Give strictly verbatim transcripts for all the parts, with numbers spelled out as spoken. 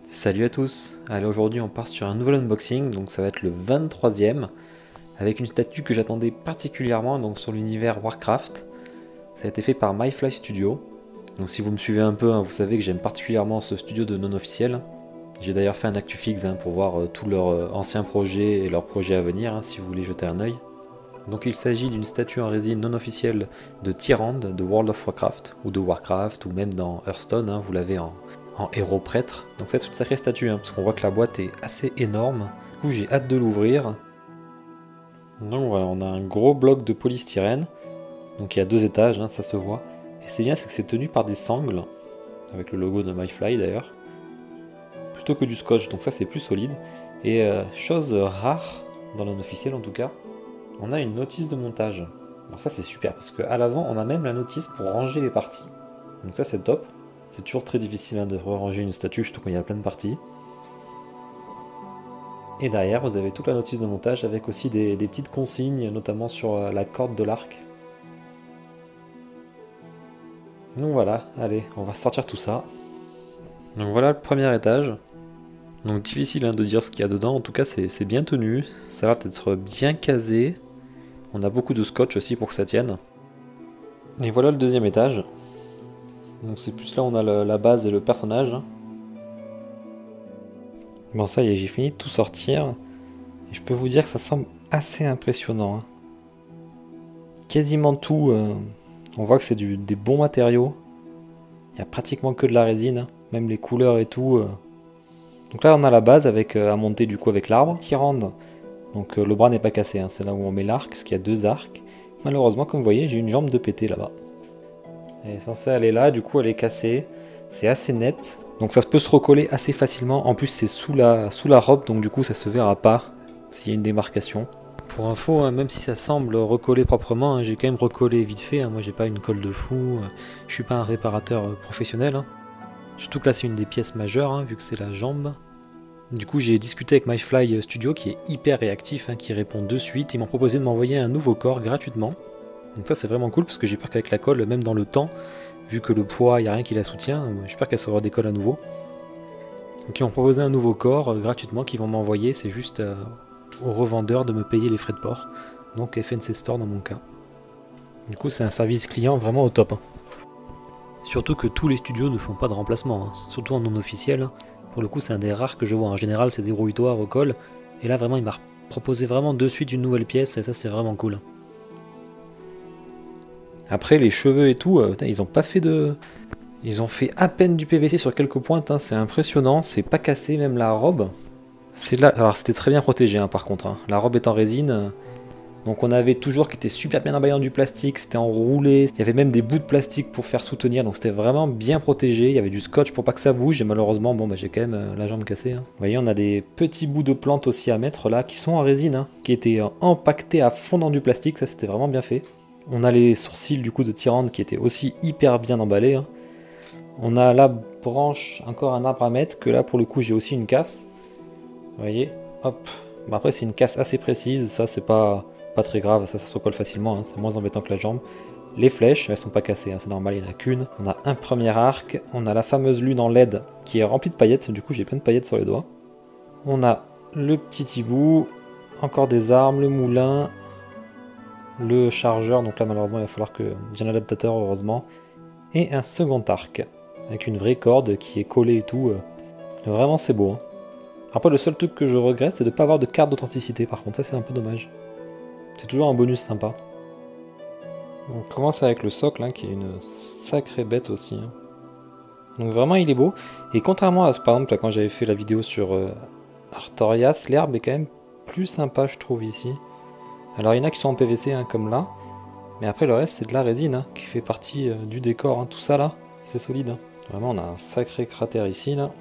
Salut à tous, allez aujourd'hui on part sur un nouvel unboxing, donc ça va être le vingt-troisième, avec une statue que j'attendais particulièrement donc sur l'univers Warcraft. Ça a été fait par MyFly Studio, donc si vous me suivez un peu, hein, vous savez que j'aime particulièrement ce studio de non officiel. J'ai d'ailleurs fait un ActuFix hein, pour voir euh, tous leurs euh, anciens projets et leurs projets à venir, hein, si vous voulez jeter un œil. Donc il s'agit d'une statue en résine non officielle de Tyrande de World of Warcraft, ou de Warcraft, ou même dans Hearthstone, hein, vous l'avez en... en héros prêtre. Donc c'est une sacrée statue, hein, parce qu'on voit que la boîte est assez énorme. Du coup j'ai hâte de l'ouvrir. Donc voilà, on a un gros bloc de polystyrène. Donc il y a deux étages, hein, ça se voit. Et c'est bien, c'est que c'est tenu par des sangles, avec le logo de MyFly d'ailleurs, plutôt que du scotch, donc ça c'est plus solide. Et euh, chose rare, dans l'un officiel en tout cas, on a une notice de montage. Alors ça c'est super, parce qu'à l'avant on a même la notice pour ranger les parties. Donc ça c'est top. C'est toujours très difficile hein, de ranger une statue, surtout quand il y a plein de parties. Et derrière, vous avez toute la notice de montage avec aussi des, des petites consignes, notamment sur euh, la corde de l'arc. Donc voilà, allez, on va sortir tout ça. Donc voilà le premier étage. Donc difficile hein, de dire ce qu'il y a dedans, en tout cas c'est bien tenu, ça a l'air d'être bien casé. On a beaucoup de scotch aussi pour que ça tienne. Et voilà le deuxième étage. Donc c'est plus là où on a le, la base et le personnage. Bon ça y est, j'ai fini de tout sortir. Et je peux vous dire que ça semble assez impressionnant. Hein. Quasiment tout, euh, on voit que c'est des bons matériaux. Il n'y a pratiquement que de la résine, hein. Même les couleurs et tout. Euh. Donc là on a la base avec, euh, à monter du coup avec l'arbre. Tyrande, donc euh, le bras n'est pas cassé, hein. C'est là où on met l'arc, parce qu'il y a deux arcs. Malheureusement comme vous voyez j'ai une jambe de pété là-bas. Elle est censée aller là, du coup elle est cassée. C'est assez net. Donc ça peut se recoller assez facilement. En plus c'est sous la, sous la robe, donc du coup ça se verra pas s'il y a une démarcation. Pour info, hein, même si ça semble recoller proprement, hein, j'ai quand même recollé vite fait. Hein. Moi j'ai pas une colle de fou, euh, je suis pas un réparateur euh, professionnel. Hein. Surtout que là c'est une des pièces majeures, hein, vu que c'est la jambe. Du coup j'ai discuté avec MyFly Studio qui est hyper réactif, hein, qui répond de suite. Ils m'ont proposé de m'envoyer un nouveau corps gratuitement. Donc ça c'est vraiment cool parce que j'ai peur qu'avec la colle, même dans le temps, vu que le poids, il n'y a rien qui la soutient, j'espère qu'elle se redécolle à nouveau. Donc ils m'ont proposé un nouveau corps euh, gratuitement qu'ils vont m'envoyer, c'est juste euh, au revendeur de me payer les frais de port. Donc F N C Store dans mon cas. Du coup c'est un service client vraiment au top. Hein. Surtout que tous les studios ne font pas de remplacement, hein. Surtout en non officiel. Hein. Pour le coup c'est un des rares que je vois, en général c'est débrouille-toi, recolle. Et là vraiment il m'a proposé vraiment de suite une nouvelle pièce et ça c'est vraiment cool. Après les cheveux et tout, euh, ils ont pas fait de... Ils ont fait à peine du P V C sur quelques pointes, hein, c'est impressionnant, c'est pas cassé, même la robe. C'est là, alors c'était très bien protégé hein, par contre, hein. La robe est en résine, euh, donc on avait toujours qui était super bien emballé dans du plastique, c'était enroulé, il y avait même des bouts de plastique pour faire soutenir, donc c'était vraiment bien protégé, il y avait du scotch pour pas que ça bouge, et malheureusement, bon bah j'ai quand même euh, la jambe cassée. Hein. Vous voyez, on a des petits bouts de plantes aussi à mettre là, qui sont en résine, hein, qui étaient euh, empaquetés à fond dans du plastique, ça c'était vraiment bien fait. On a les sourcils du coup de Tyrande qui étaient aussi hyper bien emballés. Hein. On a la branche, encore un arbre à mettre, que là pour le coup j'ai aussi une casse. Vous voyez, hop. Bon, après c'est une casse assez précise, ça c'est pas, pas très grave, ça ça se recolle facilement, hein. C'est moins embêtant que la jambe. Les flèches, elles sont pas cassées, hein, c'est normal, il n'y en a qu'une. On a un premier arc, on a la fameuse lune en L E D qui est remplie de paillettes, du coup j'ai plein de paillettes sur les doigts. On a le petit hibou, encore des armes, le moulin, le chargeur, donc là malheureusement il va falloir que j'ai un adaptateur heureusement, et un second arc, avec une vraie corde qui est collée et tout, vraiment c'est beau. Hein. Après le seul truc que je regrette c'est de ne pas avoir de carte d'authenticité, par contre ça c'est un peu dommage. C'est toujours un bonus sympa. On commence avec le socle hein, qui est une sacrée bête aussi. Hein. Donc vraiment il est beau, et contrairement à par exemple quand j'avais fait la vidéo sur euh, Artorias, l'herbe est quand même plus sympa je trouve ici. Alors il y en a qui sont en P V C hein, comme là, mais après le reste c'est de la résine hein, qui fait partie euh, du décor, hein. Tout ça là, c'est solide. Hein. Vraiment on a un sacré cratère ici là.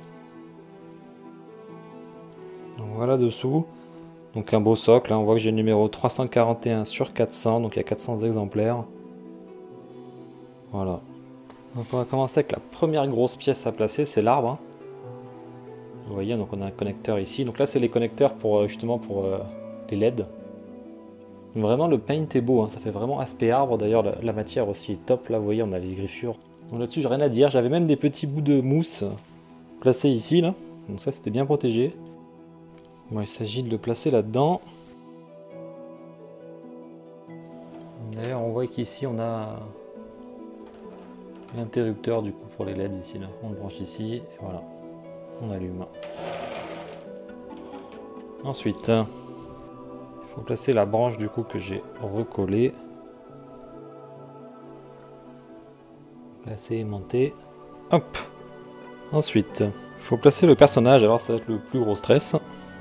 Donc voilà dessous, donc un beau socle, hein. On voit que j'ai le numéro trois cent quarante et un sur quatre cents, donc il y a quatre cents exemplaires. Voilà. Donc on va commencer avec la première grosse pièce à placer, c'est l'arbre. Hein. Vous voyez, donc on a un connecteur ici, donc là c'est les connecteurs pour justement pour euh, les L E D. Vraiment le paint est beau, hein, ça fait vraiment aspect arbre, d'ailleurs la, la matière aussi est top, là vous voyez on a les griffures. Donc là-dessus j'ai rien à dire, j'avais même des petits bouts de mousse placés ici là, Donc ça c'était bien protégé. Bon, il s'agit de le placer là-dedans. D'ailleurs on voit qu'ici on a l'interrupteur du coup pour les L E D ici là. On le branche ici et voilà. On allume. Ensuite, il faut placer la branche du coup que j'ai recollée. Placer, aimanter. Hop. Ensuite, il faut placer le personnage. Alors ça va être le plus gros stress.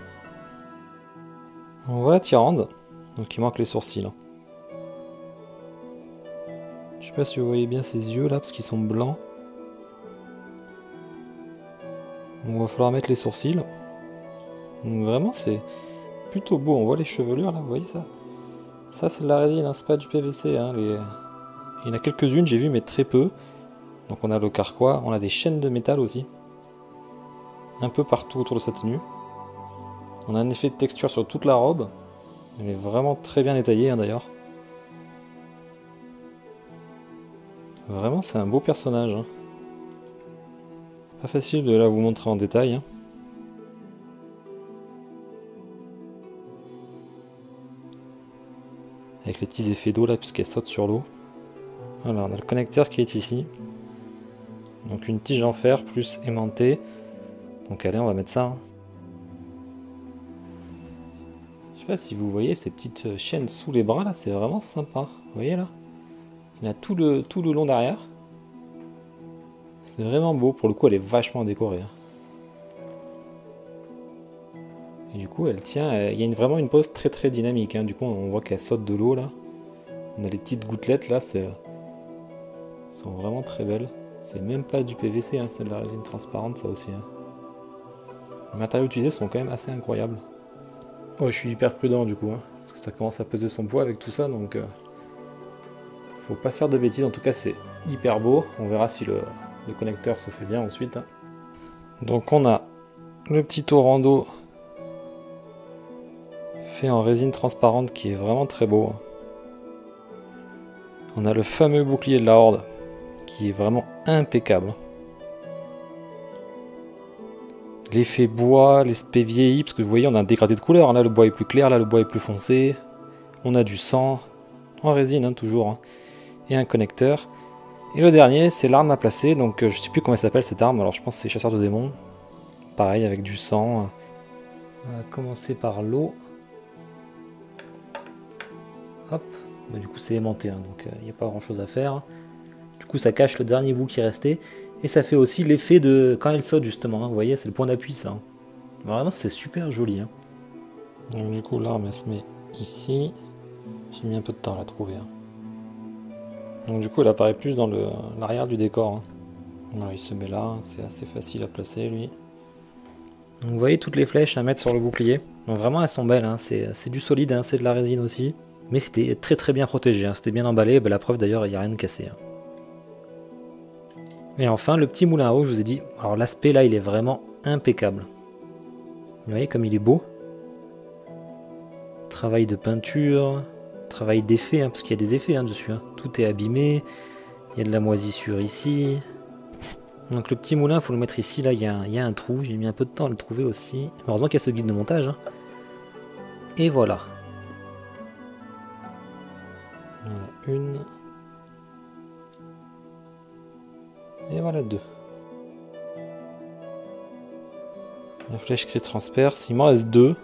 On voit la tyrande. Donc il manque les sourcils. Je sais pas si vous voyez bien ses yeux là parce qu'ils sont blancs. On va falloir mettre les sourcils. Donc vraiment c'est plutôt beau. On voit les chevelures là, vous voyez ça? Ça c'est de la résine, hein, c'est pas du P V C. Hein, les... Il y en a quelques-unes, j'ai vu, mais très peu. Donc on a le carquois, on a des chaînes de métal aussi. Un peu partout autour de sa tenue. On a un effet de texture sur toute la robe. Elle est vraiment très bien détaillée hein, d'ailleurs. Vraiment c'est un beau personnage. Hein. Pas facile de la vous montrer en détail. Hein. Avec les petits effets d'eau là puisqu'elle saute sur l'eau. Voilà, on a le connecteur qui est ici. Donc une tige en fer plus aimantée. Donc allez, on va mettre ça. Hein. Je sais pas si vous voyez ces petites chaînes sous les bras là, c'est vraiment sympa. Vous voyez là? Il y en a tout le, tout le long derrière. C'est vraiment beau, pour le coup elle est vachement décorée. Hein. Et du coup elle tient, elle, il y a une, vraiment une pose très très dynamique. Hein. Du coup on voit qu'elle saute de l'eau là. On a les petites gouttelettes là, c'est sont vraiment très belles. C'est même pas du P V C, hein, c'est de la résine transparente ça aussi. Hein. Les matériaux utilisés sont quand même assez incroyables. Oh, je suis hyper prudent du coup, hein, parce que ça commence à peser son poids avec tout ça, donc euh, faut pas faire de bêtises. En tout cas c'est hyper beau, on verra si le, le connecteur se fait bien ensuite. Hein. Donc on a le petit torrando fait en résine transparente qui est vraiment très beau. Hein. On a le fameux bouclier de la Horde qui est vraiment impeccable. L'effet bois, l'aspect vieilli, parce que vous voyez on a un dégradé de couleur, là le bois est plus clair, là le bois est plus foncé, on a du sang, en résine hein, toujours, hein. Et un connecteur. Et le dernier c'est l'arme à placer, donc euh, je sais plus comment elle s'appelle cette arme, alors je pense que c'est chasseur de démons. Pareil avec du sang. On va commencer par l'eau. Hop, bah, du coup c'est aimanté, hein, donc il euh, n'y a pas grand chose à faire. Du coup ça cache le dernier bout qui restait. Et ça fait aussi l'effet de quand elle saute justement, hein, vous voyez c'est le point d'appui ça. Hein. Vraiment c'est super joli. Hein. Donc du coup l'arme elle se met ici. J'ai mis un peu de temps à la trouver. Hein. Donc du coup elle apparaît plus dans l'arrière du décor. Hein. Voilà, il se met là, c'est assez facile à placer lui. Donc vous voyez toutes les flèches à mettre sur le bouclier. Donc vraiment elles sont belles, hein. C'est du solide, hein. C'est de la résine aussi. Mais c'était très très bien protégé, hein. C'était bien emballé, ben, la preuve d'ailleurs il n'y a rien de cassé. Hein. Et enfin, le petit moulin à eau, je vous ai dit, alors l'aspect là, il est vraiment impeccable. Vous voyez comme il est beau. Travail de peinture, travail d'effet, hein, parce qu'il y a des effets hein, dessus. Hein. Tout est abîmé, il y a de la moisissure ici. Donc le petit moulin, il faut le mettre ici, là, il y a un, il y a un trou. J'ai mis un peu de temps à le trouver aussi. Heureusement qu'il y a ce guide de montage. Hein. Et voilà. Voilà, une... Et voilà deux. La flèche qui transperce, il m'en reste deux.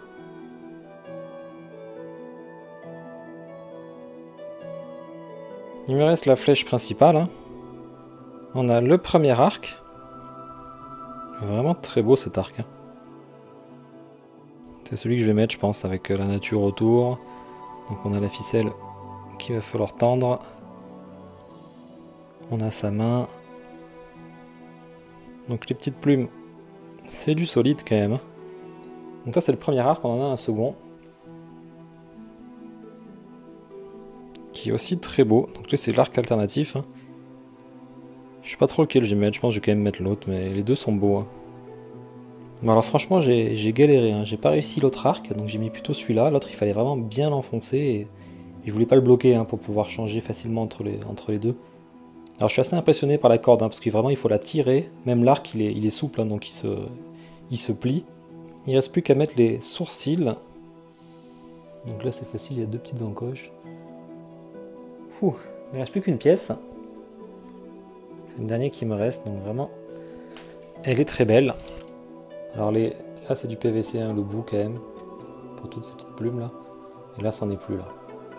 Il me reste la flèche principale. Hein. On a le premier arc. Vraiment très beau cet arc. Hein. C'est celui que je vais mettre je pense avec la nature autour. Donc on a la ficelle qu'il va falloir tendre. On a sa main. Donc les petites plumes, c'est du solide quand même. Donc ça c'est le premier arc, on en a un second. Qui est aussi très beau. Donc là c'est l'arc alternatif. Hein. Je sais pas trop lequel je vais mettre, je pense que je vais quand même mettre l'autre, mais les deux sont beaux. Hein. Bon, alors franchement j'ai galéré, hein. J'ai pas réussi l'autre arc, donc j'ai mis plutôt celui-là. L'autre il fallait vraiment bien l'enfoncer et, et je voulais pas le bloquer hein, pour pouvoir changer facilement entre les, entre les deux. Alors je suis assez impressionné par la corde, hein, parce que vraiment il faut la tirer, même l'arc il est, il est souple, hein, donc il se, il se plie. Il reste plus qu'à mettre les sourcils. Donc là c'est facile, il y a deux petites encoches. Ouh, il ne reste plus qu'une pièce. C'est le dernier qui me reste, donc vraiment, elle est très belle. Alors les, là c'est du P V C, hein, le bout quand même, pour toutes ces petites plumes là. Et là c'en est plus là.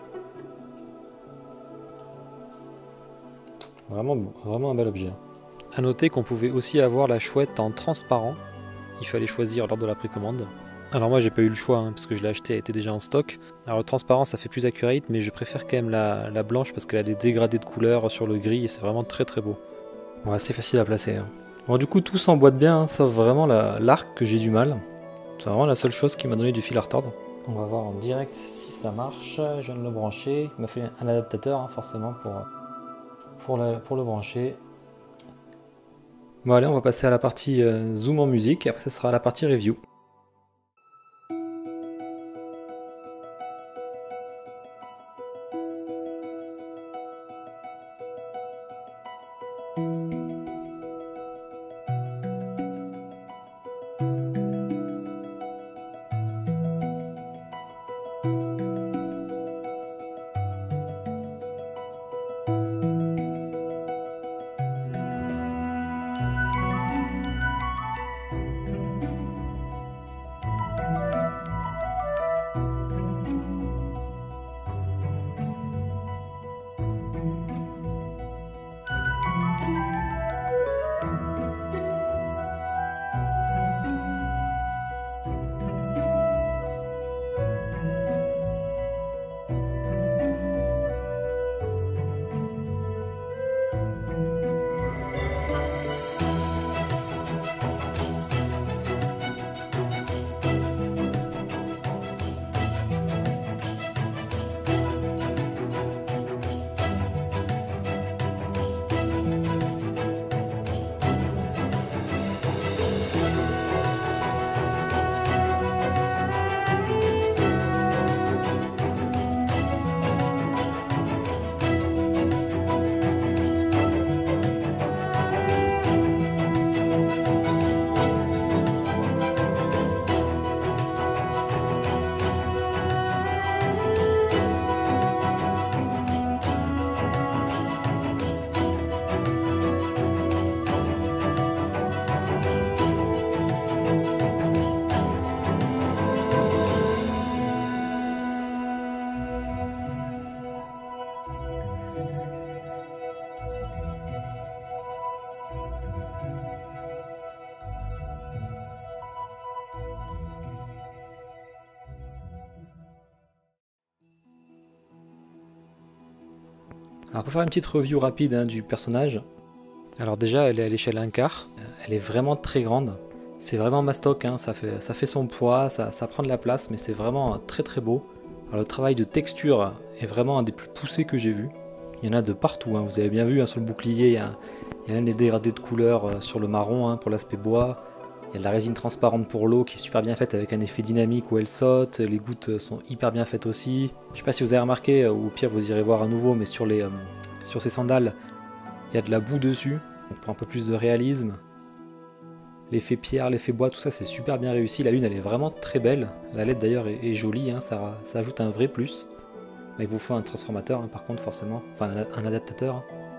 Vraiment, vraiment un bel objet. A noter qu'on pouvait aussi avoir la chouette en transparent. Il fallait choisir lors de la précommande. Alors moi j'ai pas eu le choix hein, parce que je l'ai acheté, elle était déjà en stock. Alors le transparent ça fait plus accurate, mais je préfère quand même la, la blanche parce qu'elle a des dégradés de couleurs sur le gris et c'est vraiment très très beau. Ouais, c'est facile à placer. Hein. Bon du coup tout s'emboîte bien, hein, sauf vraiment l'arc que j'ai du mal. C'est vraiment la seule chose qui m'a donné du fil à retordre. On va voir en direct si ça marche. Je viens de le brancher. Il m'a fait un adaptateur hein, forcément pour, pour, le, pour le brancher. Bon allez, on va passer à la partie euh, zoom en musique et après ça sera la partie review. Alors pour faire une petite review rapide hein, du personnage, alors déjà elle est à l'échelle un quart, elle est vraiment très grande, c'est vraiment mastoc, hein, ça, fait, ça fait son poids, ça, ça prend de la place, mais c'est vraiment très très beau. Alors le travail de texture est vraiment un des plus poussés que j'ai vu, il y en a de partout, hein, vous avez bien vu hein, sur le bouclier, il y, a, il y a même les dégradés de couleurs sur le marron hein, pour l'aspect bois. Il y a de la résine transparente pour l'eau qui est super bien faite avec un effet dynamique où elle saute, les gouttes sont hyper bien faites aussi. Je sais pas si vous avez remarqué, ou au pire vous irez voir à nouveau, mais sur, les, euh, sur ces sandales, il y a de la boue dessus, donc pour un peu plus de réalisme. L'effet pierre, l'effet bois, tout ça c'est super bien réussi. La lune elle est vraiment très belle, la L E D d'ailleurs est, est jolie, hein, ça, ça ajoute un vrai plus. Mais il vous faut un transformateur hein, par contre forcément, enfin un, un adaptateur. Hein.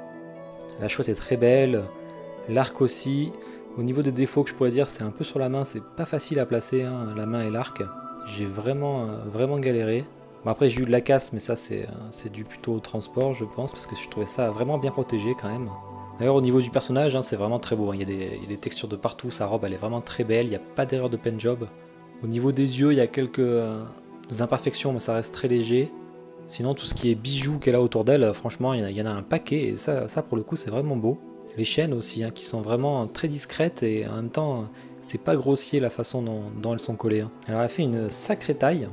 La chouette est très belle, l'arc aussi. Au niveau des défauts que je pourrais dire, c'est un peu sur la main, c'est pas facile à placer, hein, la main et l'arc. J'ai vraiment, euh, vraiment galéré. Bon, après j'ai eu de la casse, mais ça c'est euh, dû plutôt au transport, je pense, parce que je trouvais ça vraiment bien protégé quand même. D'ailleurs au niveau du personnage, hein, c'est vraiment très beau, hein. Il y a des, il y a des textures de partout, sa robe elle est vraiment très belle, il n'y a pas d'erreur de pen job. Au niveau des yeux, il y a quelques euh, imperfections, mais ça reste très léger. Sinon tout ce qui est bijoux qu'elle a autour d'elle, franchement il y, y en a un paquet, et ça, ça pour le coup c'est vraiment beau. Les chaînes aussi, hein, qui sont vraiment très discrètes et en même temps, c'est pas grossier la façon dont, dont elles sont collées. Hein. Alors elle fait une sacrée taille.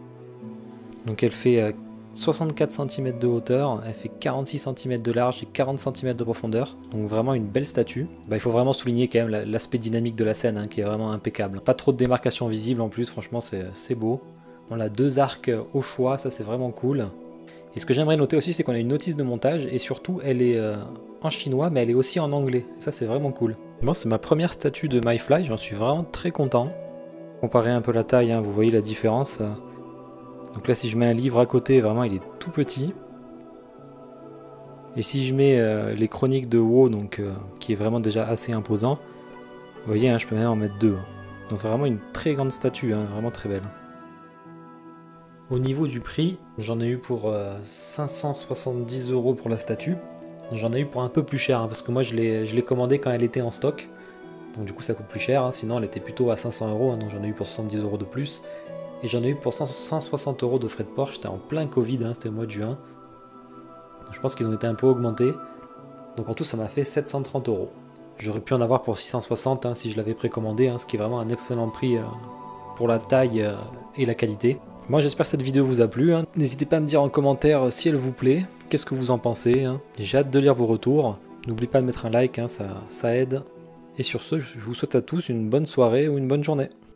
Donc elle fait euh, soixante-quatre centimètres de hauteur, elle fait quarante-six centimètres de large et quarante centimètres de profondeur. Donc vraiment une belle statue. Bah, il faut vraiment souligner quand même l'aspect dynamique de la scène, hein, qui est vraiment impeccable. Pas trop de démarcation visible en plus, franchement c'est beau. On a deux arcs au choix, ça c'est vraiment cool. Et ce que j'aimerais noter aussi, c'est qu'on a une notice de montage et surtout elle est euh, en chinois, mais elle est aussi en anglais. Ça, c'est vraiment cool. Moi, c'est ma première statue de MyFly, j'en suis vraiment très content. Comparez un peu la taille, hein, vous voyez la différence. Donc là, si je mets un livre à côté, vraiment, il est tout petit. Et si je mets euh, les chroniques de WoW, donc, euh, qui est vraiment déjà assez imposant, vous voyez, hein, je peux même en mettre deux. Hein. Donc vraiment une très grande statue, hein, vraiment très belle. Au niveau du prix, j'en ai eu pour euh, cinq cent soixante-dix euros pour la statue. J'en ai eu pour un peu plus cher, hein, parce que moi je l'ai commandée quand elle était en stock. Donc du coup ça coûte plus cher, hein, sinon elle était plutôt à cinq cents euros, hein, donc j'en ai eu pour soixante-dix euros de plus. Et j'en ai eu pour cent soixante euros de frais de port, j'étais en plein Covid, hein, c'était au mois de juin. Donc, je pense qu'ils ont été un peu augmentés. Donc en tout ça m'a fait sept cent trente euros. J'aurais pu en avoir pour six cent soixante hein, si je l'avais précommandé, hein, ce qui est vraiment un excellent prix euh, pour la taille euh, et la qualité. Moi j'espère que cette vidéo vous a plu, hein. N'hésitez pas à me dire en commentaire si elle vous plaît, qu'est-ce que vous en pensez, hein. J'ai hâte de lire vos retours. N'oubliez pas de mettre un like, hein, ça, ça aide. Et sur ce, je vous souhaite à tous une bonne soirée ou une bonne journée.